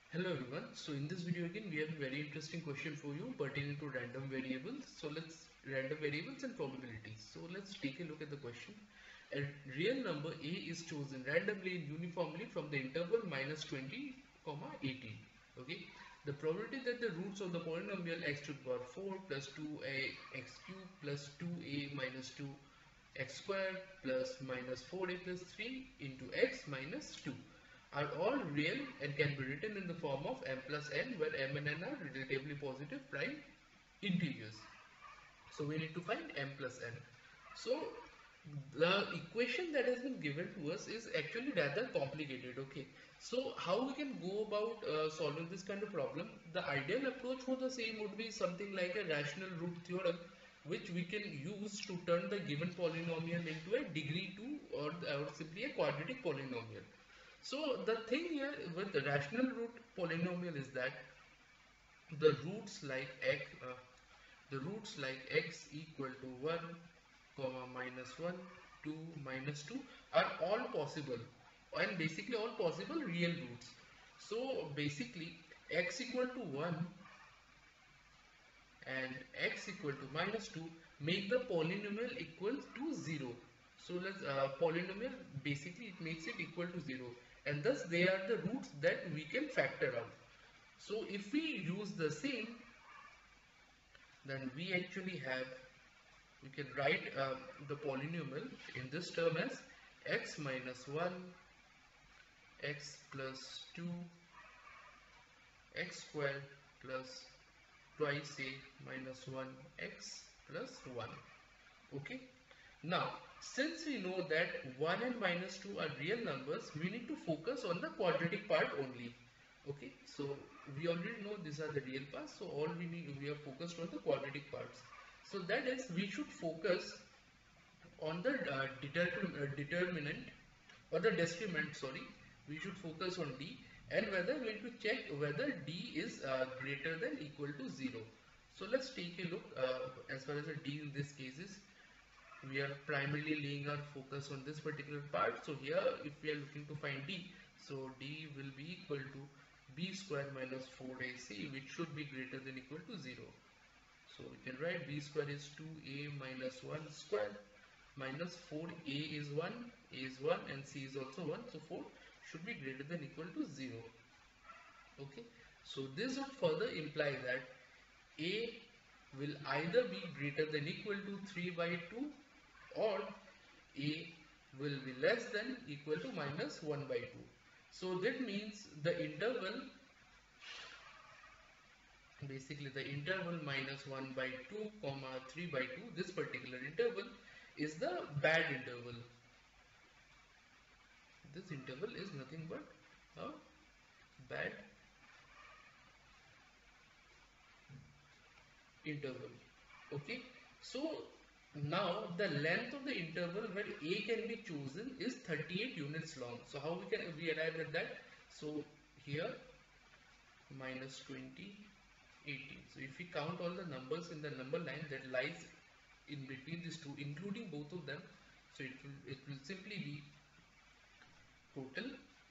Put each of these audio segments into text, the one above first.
Hello everyone. So in this video again we have a very interesting question for you pertaining to random variables. Random variables and probabilities. So let's take a look at the question. A real number a is chosen randomly and uniformly from the interval minus 20, 18. Okay. The probability that the roots of the polynomial x to the power 4 plus 2a x cube plus 2a minus 2 x squared plus minus 4a plus 3 into x minus 2 are all real and can be written in the form of m plus n, where m and n are relatively positive prime integers. So we need to find m plus n. So the equation that has been given to us is actually rather complicated. Okay, so how we can go about solving this kind of problem? The ideal approach for the same would be something like a rational root theorem, which we can use to turn the given polynomial into a degree 2 or simply a quadratic polynomial. So the thing here with the rational root polynomial is that the roots like x equal to 1 comma minus 1 2 minus 2 are all possible, and basically all possible real roots. So basically x equal to 1 and x equal to minus 2 make the polynomial equal to 0. So let's polynomial, basically it makes it equal to 0, and thus they are the roots that we can factor out. So if we use the same, then we actually have, we can write the polynomial in this term as x minus 1 x plus 2 x squared plus twice a minus 1 x plus 1. Okay, now since we know that 1 and minus 2 are real numbers, we need to focus on the quadratic part only. Okay, so we already know these are the real parts, so all we are focused on the quadratic parts. So that is, we should focus on the determinant or the discriminant, sorry. We should focus on d, and whether we need to check whether d is greater than equal to 0. So let's take a look. As far as the d in this case is, we are primarily laying our focus on this particular part. So here if we are looking to find d, so d will be equal to b square minus 4ac, which should be greater than equal to 0. So we can write b square is 2a minus 1 square minus 4a is 1, a is 1 and c is also 1, so 4 should be greater than equal to 0. Okay, so this would further imply that a will either be greater than equal to 3 by 2, or a will be less than equal to minus 1 by 2. So that means the interval, basically the interval minus 1 by 2 comma 3 by 2, this particular interval is the bad interval. This interval is nothing but a bad interval. Okay, so now the length of the interval where a can be chosen is 38 units long. So how we arrive at that? So here minus 20, 18. So if we count all the numbers in the number line that lies in between these two, including both of them, so it will simply be total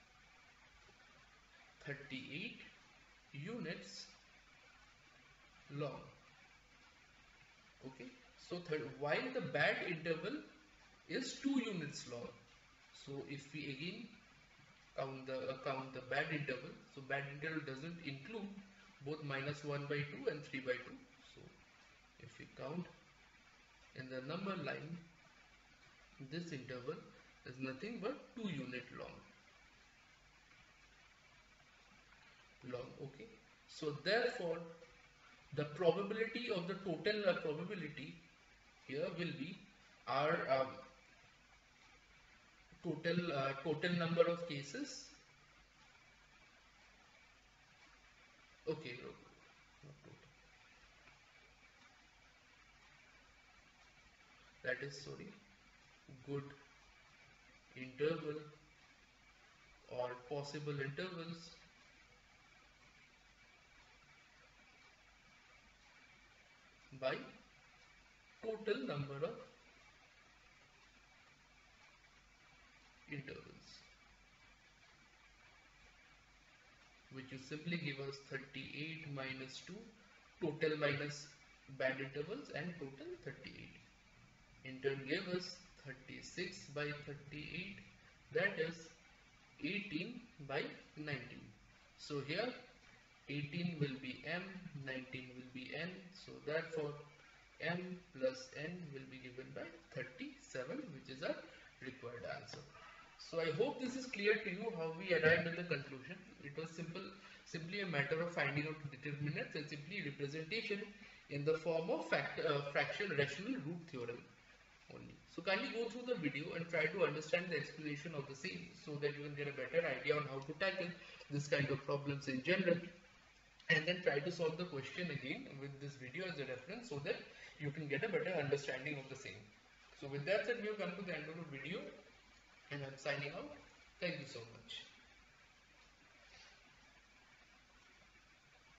38 units long. Okay, so while the bad interval is 2 units long. So if we again count the bad interval, so bad interval doesn't include both minus 1 by 2 and 3 by 2. So if we count in the number line, this interval is nothing but 2 unit long. Okay, so therefore the probability of the total probability here will be our total number of cases. Okay, not total, that is, sorry, good interval or possible intervals by total number of intervals, which will simply give us 38 minus 2, total minus band intervals, and total 38. In turn gave us 36 by 38, that is 18 by 19. So here 18 will be m, 19 will be n, so therefore m plus n will be given by 37, which is our required answer. So I hope this is clear to you how we arrived at the conclusion. It was simply a matter of finding out determinants and simply representation in the form of fraction rational root theorem only. So kindly go through the video and try to understand the explanation of the same so that you can get a better idea on how to tackle this kind of problems in general, and then try to solve the question again with this video as a reference so that you can get a better understanding of the same. So with that said, we have come to the end of the video and I'm signing out. Thank you so much.